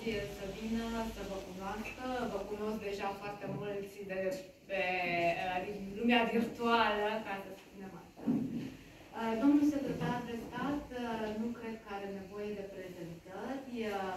să vină, să vă cunoască. Vă cunosc deja foarte mulți de pe lumea virtuală, ca să spunem așa. Domnul secretar de stat nu cred că are nevoie de prezentări.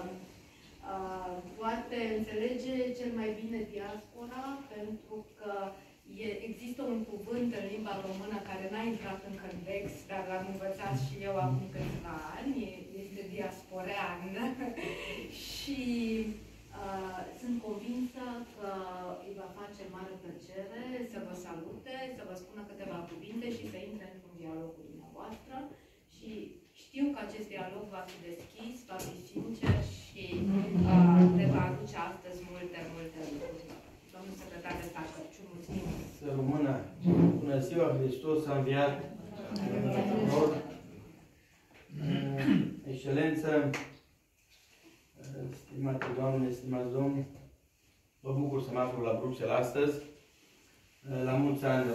Poate înțelege cel mai bine diaspora, pentru că există un cuvânt în limba română care n-a intrat încă în text, dar l-am învățat și eu acum câțiva ani, este diasporean. Și sunt convinsă că îi va face mare plăcere să vă salute, să vă spună câteva cuvinte și să intre într-un dialog cu dumneavoastră. Și știu că acest dialog va fi deschis, va fi sincer și le va aduce astăzi multe, multe lucruri. Domnul secretar de stat Cărciu, mulțumim! Să rămână! Bună ziua! Hristos a înviat! Excelență, stimate doamne, stimați domni, mă bucur să mă aflu la Bruxelles astăzi, la mulți ani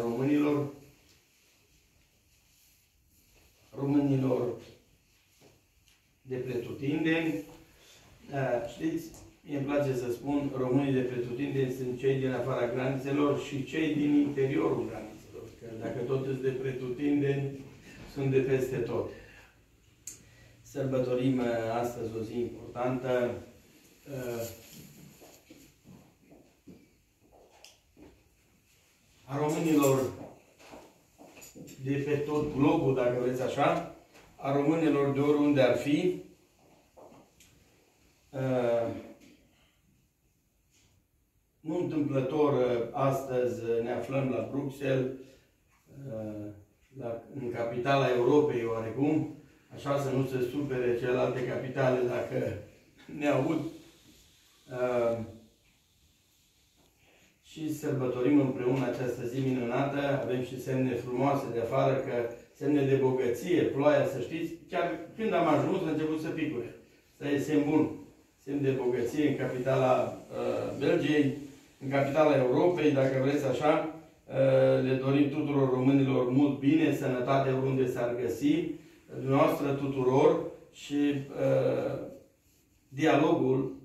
românilor de pretutindeni. Știți, mie îmi place să spun, românii de pretutindeni sunt cei din afara granițelor și cei din interiorul granițelor. Că dacă tot sunt de pretutindeni, sunt de peste tot. Sărbătorim astăzi o zi importantă. A românilor de pe tot globul, dacă vreți așa, a românilor de oriunde ar fi. Nu întâmplător, astăzi ne aflăm la Bruxelles, în capitala Europei, oarecum, așa să nu se supere celelalte capitale dacă ne aud. Și sărbătorim împreună această zi minunată. Avem și semne frumoase de afară, că semne de bogăție, ploaia, să știți, chiar când am ajuns a început să picure. Asta e semn bun. Semn de bogăție în capitala Belgiei, în capitala Europei, dacă vreți așa. Le dorim tuturor românilor mult bine, sănătate oriunde s-ar găsi, dumneavoastră tuturor, și dialogul